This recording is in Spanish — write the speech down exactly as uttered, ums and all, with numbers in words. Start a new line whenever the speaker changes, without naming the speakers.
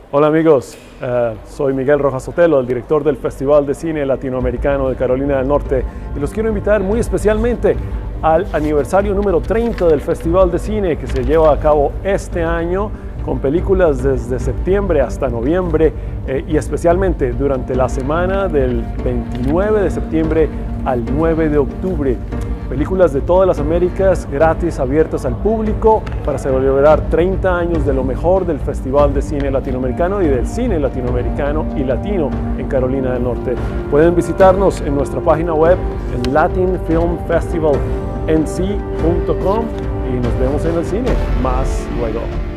Hola amigos, uh, soy Miguel Rojas Sotelo, el director del Festival de Cine Latinoamericano de Carolina del Norte, y los quiero invitar muy especialmente al aniversario número treinta del Festival de Cine que se lleva a cabo este año con películas desde septiembre hasta noviembre eh, y especialmente durante la semana del veintinueve de septiembre al nueve de octubre. Películas de todas las Américas, gratis, abiertas al público, para celebrar treinta años de lo mejor del Festival de Cine Latinoamericano y del cine latinoamericano y latino en Carolina del Norte. Pueden visitarnos en nuestra página web en latin film festival n c punto com y nos vemos en el cine. Más luego.